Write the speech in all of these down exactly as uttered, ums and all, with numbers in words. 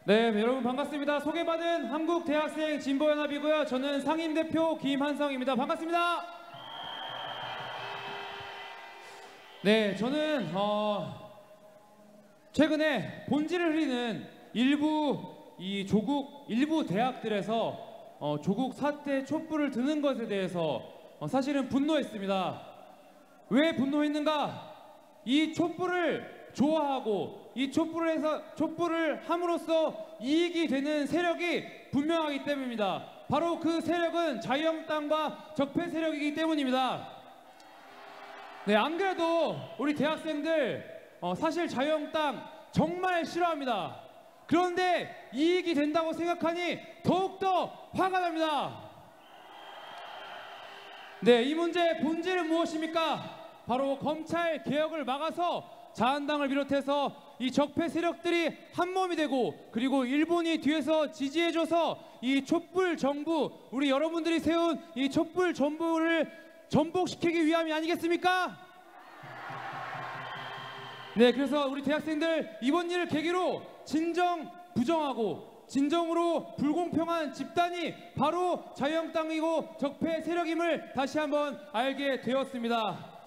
네, 여러분 반갑습니다. 소개받은 한국대학생 진보연합이고요. 저는 상임대표 김한성입니다. 반갑습니다. 네, 저는 어, 최근에 본질을 흐리는 일부 이 조국 일부 대학들에서 어, 조국 사태 촛불을 드는 것에 대해서 어, 사실은 분노했습니다. 왜 분노했는가? 이 촛불을 좋아하고 이 촛불을 해서 촛불을 함으로써 이익이 되는 세력이 분명하기 때문입니다. 바로 그 세력은 자유한국당과 적폐 세력이기 때문입니다. 네, 안 그래도 우리 대학생들 어, 사실 자유한국당 정말 싫어합니다. 그런데 이익이 된다고 생각하니 더욱더 화가 납니다. 네, 이 문제의 본질은 무엇입니까? 바로 검찰 개혁을 막아서 자한당을 비롯해서 이 적폐 세력들이 한몸이 되고 그리고 일본이 뒤에서 지지해줘서 이 촛불 정부, 우리 여러분들이 세운 이 촛불 정부를 전복시키기 위함이 아니겠습니까? 네, 그래서 우리 대학생들 이번 일을 계기로 진정 부정하고 진정으로 불공평한 집단이 바로 자유한국당이고 적폐 세력임을 다시 한번 알게 되었습니다.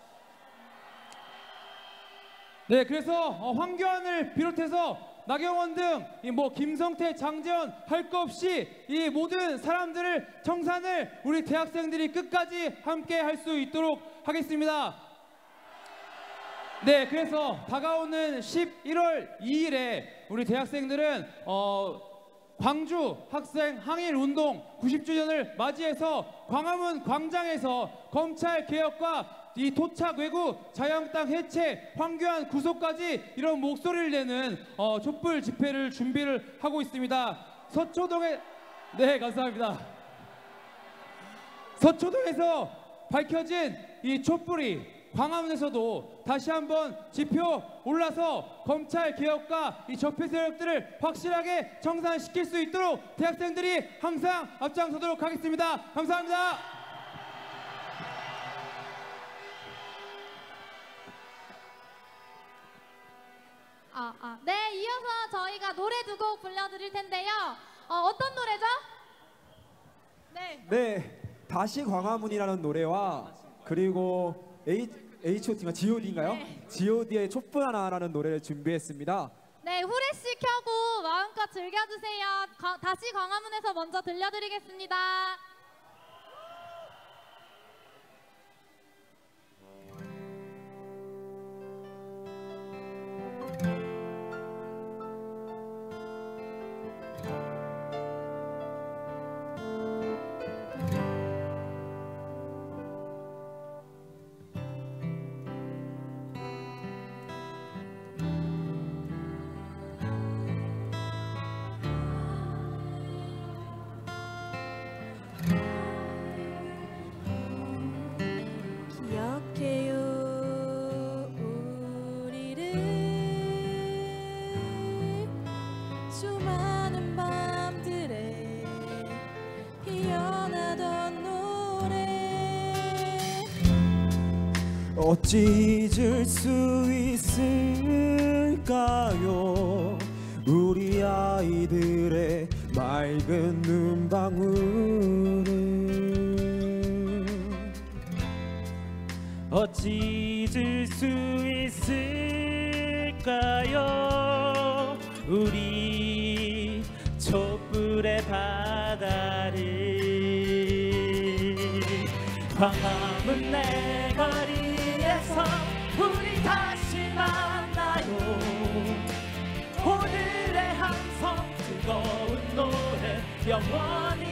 네, 그래서 어, 황교안을 비롯해서 나경원 등 뭐 김성태, 장재원 할 거 없이 이 모든 사람들을 청산을 우리 대학생들이 끝까지 함께 할 수 있도록 하겠습니다. 네, 그래서 다가오는 십일월 이일에 우리 대학생들은 어, 광주 학생 항일 운동 구십 주년을 맞이해서 광화문 광장에서 검찰 개혁과 이 토착 외구, 자유한국당 해체, 황교안 구속까지 이런 목소리를 내는 어, 촛불 집회를 준비를 하고 있습니다. 서초동에 네, 감사합니다. 서초동에서 밝혀진 이 촛불이 광화문에서도 다시 한번 지표 올라서 검찰 개혁과 이 적폐 세력들을 확실하게 청산시킬 수 있도록 대학생들이 항상 앞장서도록 하겠습니다. 감사합니다. 아, 아. 네, 이어서 저희가 노래 두 곡 불러드릴 텐데요. 어, 어떤 노래죠? 네. 네, 다시 광화문이라는 노래와 그리고 에이치 오 티인가 지 오 디인가요? 네. 지 오 디의 촛불 하나라는 노래를 준비했습니다. 네, 후레쉬 켜고 마음껏 즐겨주세요. 가, 다시 광화문에서 먼저 들려드리겠습니다. 어찌 잊을 수 있을까요? 우리 아이들의 맑은 눈방울을 어찌 잊을 수 있을까요? 우리 촛불의 바다를 광화문 내 거리에서 우리 다시 만나요. 오늘의 함성 뜨거운 노래 영원히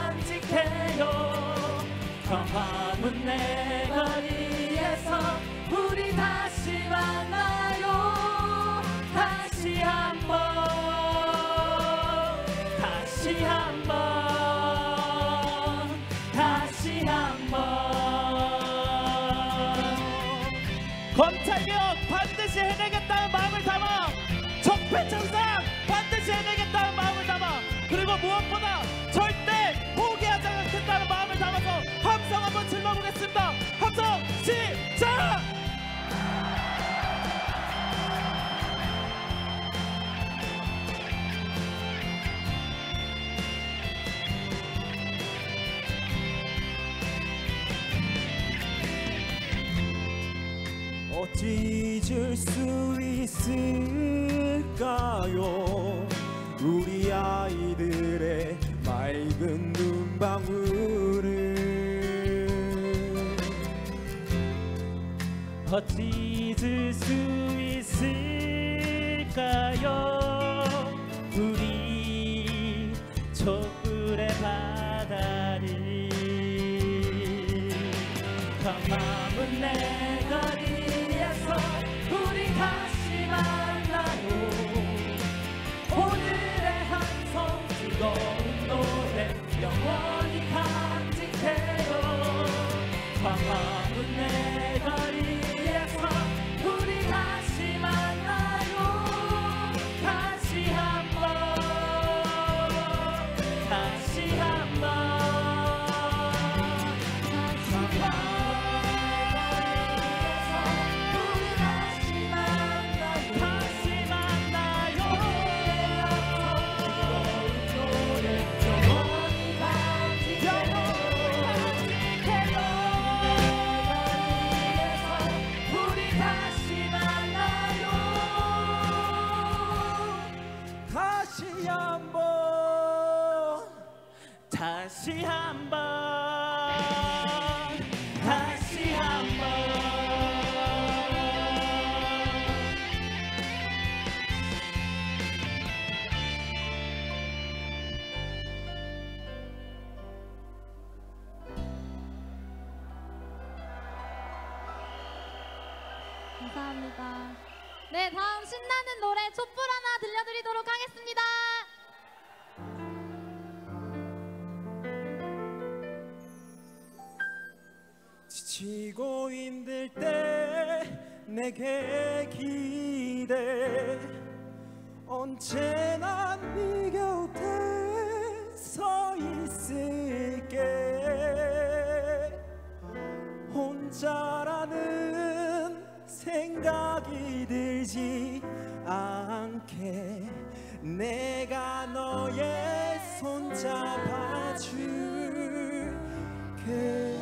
간직해요. 광화문 내 거리에서 우리 다시 만나요. 다시 한번 다시 한번 다시 한번 검찰개혁 반드시 해내겠다는 마음을 담아 적폐 청산 반드시 해내겠다는 마음을 담아 그리고 무엇보다 절대 포기하지 않겠다는 마음을 담아서 함성 한번 질러보겠습니다. 함성 시작! 어찌 잊을 수 있을까요? 우리 아이들의 맑은 눈방울을 어찌 잊을 수 있을까요? 우리 촛불의 바다를 밤마문 내 거리에서 우리 다시 만나요. 오늘의 한성 뜨거운 노래 영원히 간직해요. 밤마문 내 거리에서 우리 다시 만나요. 다시 한번 다시 한번 다시 한번 우리 다시 만나요. 다시 만나요. 노래 영원히 간직해요. 우리 다시 만나요. 다시 한번 다시 한번 다시 한번 감사합니다. 네, 다음 신나는 노래 촛불 하나 들려드리도록 하겠습니다. 지치고 힘들 때 내게 기대 언제나 네 곁에 서 있을게 혼자라는 생각이 들지 않게 내가 너의 손 잡아줄게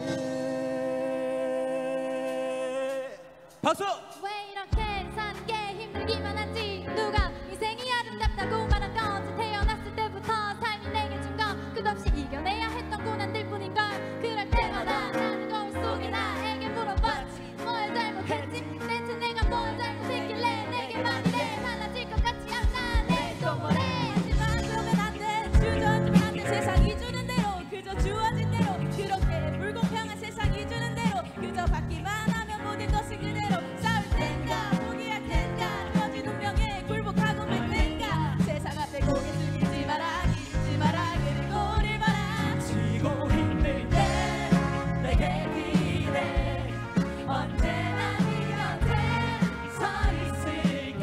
박수! 왜 이렇게 사는 게 힘들기만 하지? 누가 인생이 아름답다고 말한 건지 태어났을 때부터 삶이 내게 준 건 끝없이 이겨내야 했던 고난들 뿐인걸. 그럴 때마다 나는 거울 속에 나에게 물어봤지 뭘 잘못했지? 대체 내가 뭘 잘못했길래 내게 말이래 달라질 것 같지 않아 내 또 뭐래. 하지만 그러면 안 돼. 주저앉으면 안 돼. 세상이 주는 대로 그저 주어진 대로 그렇게 불공평한 세상이 주는 대로 그저 받기만 하면 모든 것이 그대로. 싸울 땐가 포기할 땐가 터진 운명에 굴복하고 말 땐가 세상 앞에 고개 숙이지 마라 잊지 마라 그리고 우릴 봐라. 지고 힘들 때 내게 기대 언제나 네 곁에 서 있을게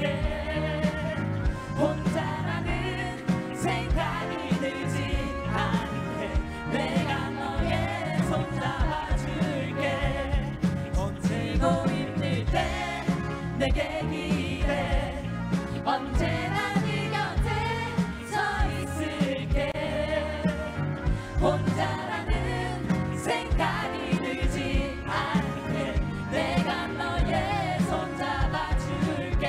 혼자라는 생각이 들지 않게 내가 너의 손 잡아줄게 지고 힘들 때 내게 기대 언제나 네 곁에 서 있을게 혼자라는 생각이 들지 않게 내가 너의 손 잡아줄게.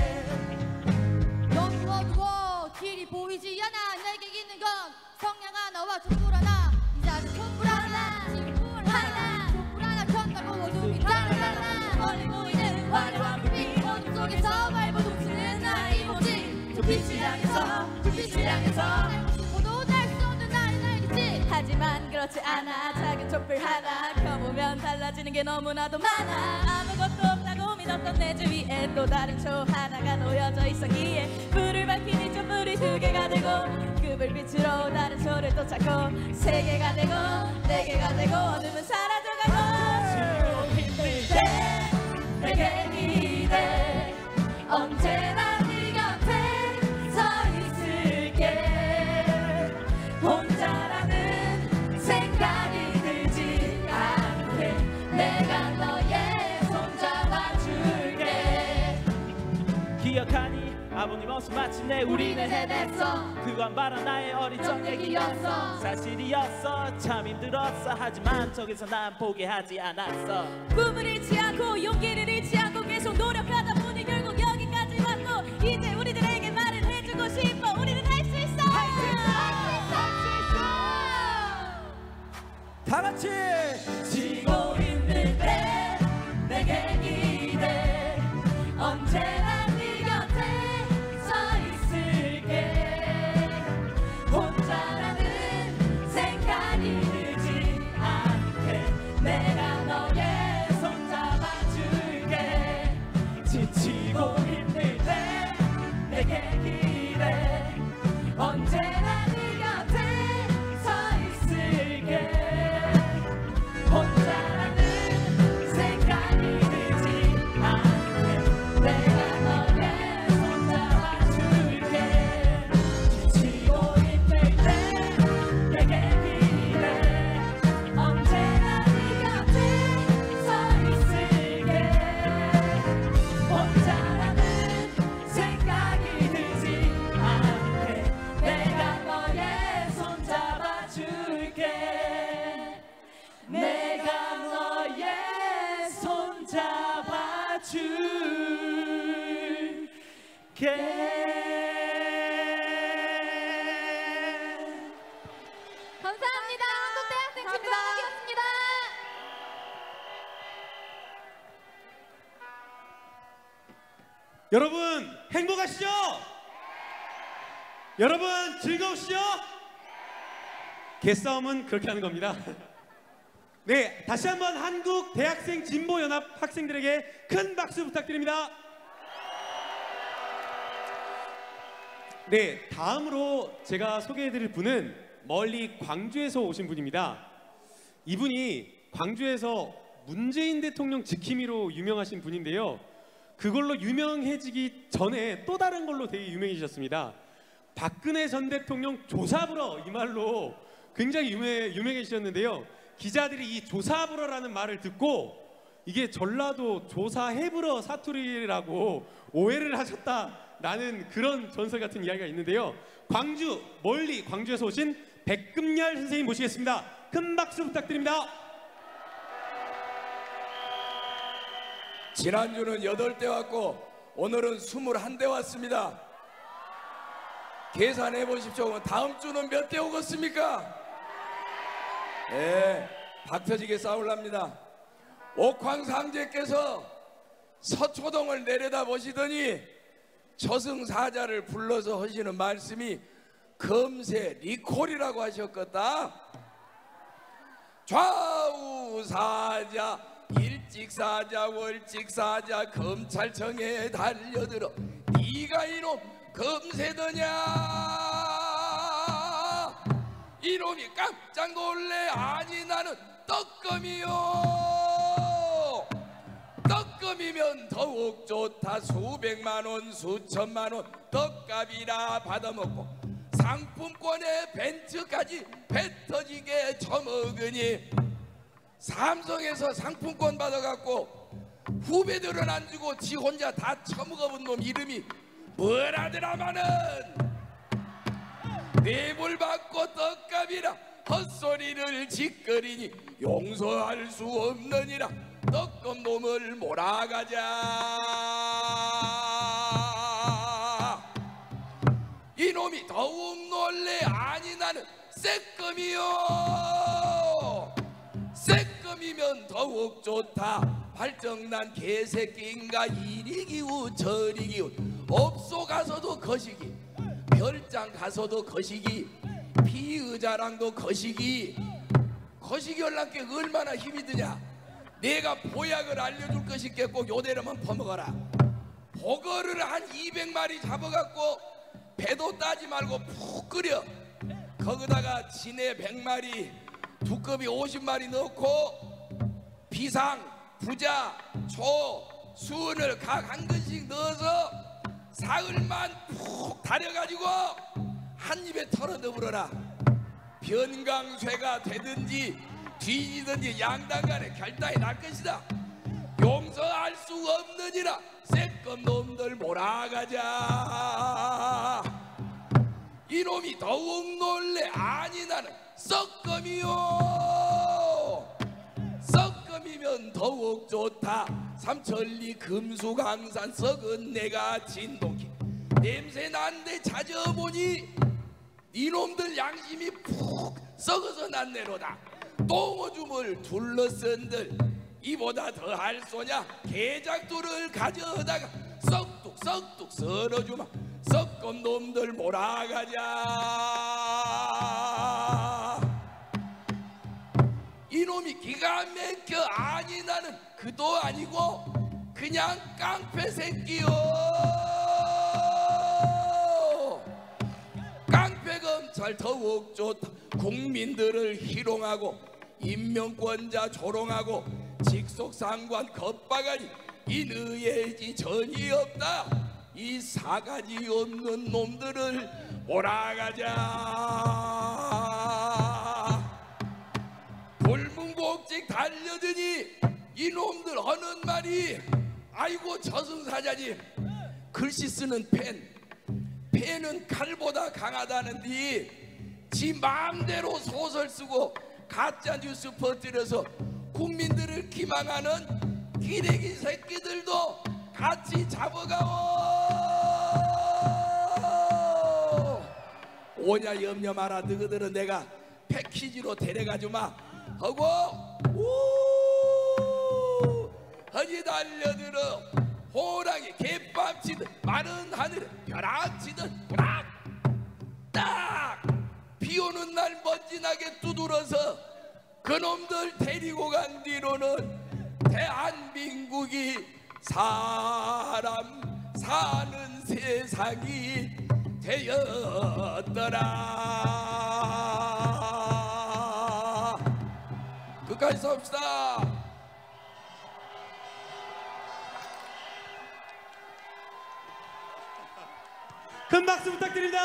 너무 어두워 길이 보이지 않아. 내게 있는 건 성냥 하나와 촛불 하나. 이 자는 촛불 하나 촛불 하나 촛불 하나 켰다고 어둠이 따라가나. 멀리 보이는 화려한 불빛 어둠 속에서 발버 놓치는 나의 모습. 저 빛을 향해서 저 빛을 향해서 날고 싶어도 날 수 없는 나를 알겠지. 하지만 그렇지 않아. 작은 촛불 하나 켜보면 달라지는 게 너무나도 많아. 아무것도 없다고 믿었던 내 주위에 또 다른 초 하나가 놓여져 있었기에 불을 밝히니 촛불이 두 개가 되고 그 불빛으로 다른 초를 또 찾고 세 개가 되고 네 개가 되고 어둠은 사라져가고 힘들 때 내게 기대 언제나 네 곁에 서 있을게 혼자라는 생각이 들지 않게 내가 너의 손 잡아줄게. 기억하니 아버님 어서 마침내 우리는 해냈어. 그건 바로 나의 어린 적 얘기였어. 사실이었어. 참 힘들었어. 하지만 저기서 난 포기하지 않았어. 꿈을 잃지 않고 용기를 잃지 않고 감사합니다. 한국대학생 축구단이었습니다. 여러분 행복하시죠? 여러분 즐거우시죠? 개싸움은 그렇게 하는 겁니다. 네, 다시 한번 한국 대학생 진보연합 학생들에게 큰 박수 부탁드립니다. 네, 다음으로 제가 소개해드릴 분은 멀리 광주에서 오신 분입니다. 이분이 광주에서 문재인 대통령 지킴이로 유명하신 분인데요. 그걸로 유명해지기 전에 또 다른 걸로 되게 유명해지셨습니다. 박근혜 전 대통령 조사불어, 이 말로 굉장히 유명, 유명해지셨는데요. 기자들이 이 조사불어라는 말을 듣고 이게 전라도 조사해불어 사투리라고 오해를 하셨다라는 그런 전설 같은 이야기가 있는데요. 광주, 멀리 광주에서 오신 백금열 선생님 모시겠습니다. 큰 박수 부탁드립니다. 지난주는 여덟 대 왔고 오늘은 스물한 대 왔습니다. 계산해 보십시오. 다음 주는 몇 대 오겠습니까? 예, 박터지게 싸울랍니다. 옥황상제께서 서초동을 내려다 보시더니 저승사자를 불러서 하시는 말씀이 금세 리콜이라고 하셨겠다. 좌우사자 일찍사자 월찍사자 검찰청에 달려들어 네가 이놈 금세더냐. 이놈이 깜짝 놀래. 아니 나는 떡금이요. 떡금이면 더욱 좋다. 수백만원 수천만원 떡값이라 받아먹고 상품권에 벤츠까지 배 터지게 처먹으니 삼성에서 상품권 받아갖고 후배들은 안 주고 지 혼자 다 처먹어본 놈 이름이 뭐라더라마는 뇌물 받고 떡값이라 헛소리를 짓거리니 용서할 수 없느니라. 떡금 놈을 몰아가자. 이놈이 더욱 놀래. 아니 나는 새껌이요. 새껌이면 더욱 좋다. 발정난 개새끼인가. 이리 기우 저리 기우. 업소 가서도 거시기, 별장 가서도 거시기, 피의자랑도 거시기. 거시기 연락께 얼마나 힘이 드냐. 내가 보약을 알려줄 것이께 꼭 요대로만 퍼먹어라. 보거를 한 이백 마리 잡아갖고 배도 따지 말고 푹 끓여. 거기다가 진해 백 마리, 두꺼비 오십 마리 넣고 비상, 부자, 초, 수은을 각 한 근씩 넣어서 사흘만 푹 달여가지고 한 입에 털어 넣으라. 변강쇠가 되든지 뒤지든지 양당간에 결단이 날 것이다. 용서할 수 없느니라. 새껌 놈들 몰아가자. 이놈이 더욱 놀래. 아니 나는 썩껌이요. 썩껌이면 더욱 좋다. 삼천리 금수강산 썩은 내가 진동기. 냄새 난데 찾아보니 이놈들 양심이 푹 썩어서 났네로다. 똥오줌을 둘러쓴들 이보다 더할 소냐. 개작두를 가져다가 썩뚝 썩뚝 썰어주마. 썩건 놈들 몰아가자. 이놈이 기가 막혀. 아니 나는 그도 아니고 그냥 깡패 새끼요. 깡패 검찰 더욱 좋다. 국민들을 희롱하고 인명권자 조롱하고 직속상관 겁박하니 인의예지 전이 없다. 이 사가지 없는 놈들을 몰아가자. 불문곡직 달려드니 이놈들 하는 말이 아이고 저승사자님 글씨 쓰는 펜 펜은 칼보다 강하다는데 지 마음대로 소설 쓰고 가짜뉴스 퍼뜨려서 국민들을 기망하는 기레기 새끼들도 같이 잡아가오. 오냐 염려 마라. 너희들은 내가 패키지로 데려가주마 하고 우 허니 달려들어 호랑이 개밤치듯 마른 하늘에 벼락치듯 벼락 딱 비오는 날 먼지나게 두드러서 그놈들 데리고 간 뒤로는 대한민국이 사람 사는 세상이 되었더라. 끝까지 섭시다. 큰 박수 부탁드립니다.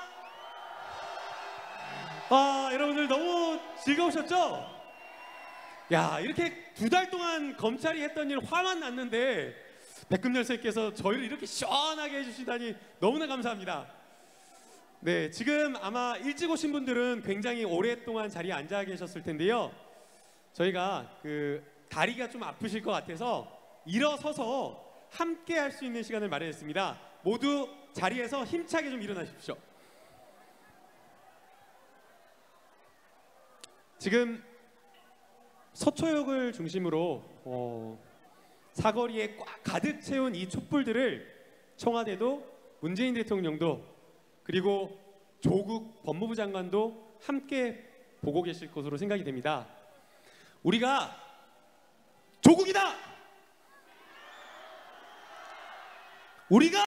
아, 여러분들 너무 즐거우셨죠? 야, 이렇게 두 달 동안 검찰이 했던 일 화만 났는데 백금열쇠께서 저희를 이렇게 시원하게 해주시다니 너무나 감사합니다. 네, 지금 아마 일찍 오신 분들은 굉장히 오랫동안 자리에 앉아 계셨을 텐데요. 저희가 그 다리가 좀 아프실 것 같아서 일어서서 함께 할 수 있는 시간을 마련했습니다. 모두 자리에서 힘차게 좀 일어나십시오. 지금 서초역을 중심으로 어, 사거리에 꽉 가득 채운 이 촛불들을 청와대도 문재인 대통령도 그리고 조국 법무부 장관도 함께 보고 계실 것으로 생각이 됩니다. 우리가 조국이다! 우리가